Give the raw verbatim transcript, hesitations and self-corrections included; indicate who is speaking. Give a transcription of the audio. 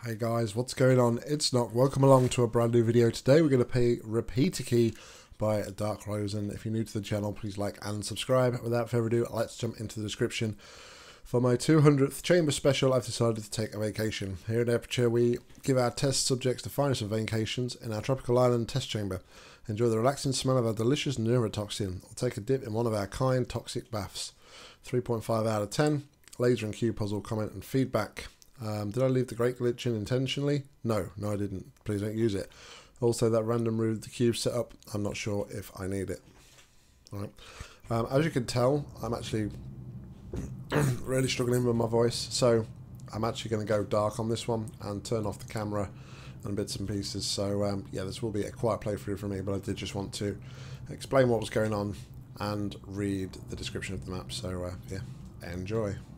Speaker 1: Hey guys, what's going on? It's Nock. Welcome along to a brand new video. Today we're going to play Repeatiki by Dark Rozen. If you're new to the channel, please like and subscribe. Without further ado, let's jump into the description. For my two hundredth chamber special, I've decided to take a vacation. Here at Aperture, we give our test subjects the finest of vacations in our tropical island test chamber. Enjoy the relaxing smell of our delicious neurotoxin, or take a dip in one of our kind toxic baths. three point five out of ten. Laser and Q puzzle comment and feedback. Um, did I leave the great glitch in intentionally? No, no I didn't. Please don't use it. Also, that random route the cube set up, I'm not sure if I need it. Alright. Um, as you can tell, I'm actually really struggling with my voice, so I'm actually going to go dark on this one and turn off the camera and bits and pieces. So um, yeah, this will be a quiet playthrough for me, but I did just want to explain what was going on and read the description of the map. So uh, yeah, enjoy.